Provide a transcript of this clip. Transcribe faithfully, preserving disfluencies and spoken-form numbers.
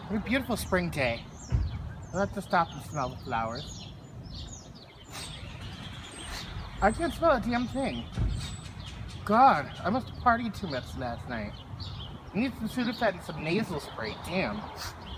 What a beautiful spring day. I'll have to stop and smell the flowers. I can't smell a damn thing. God, I must have partied too much last night. I need some Sudafed and some nasal spray, damn.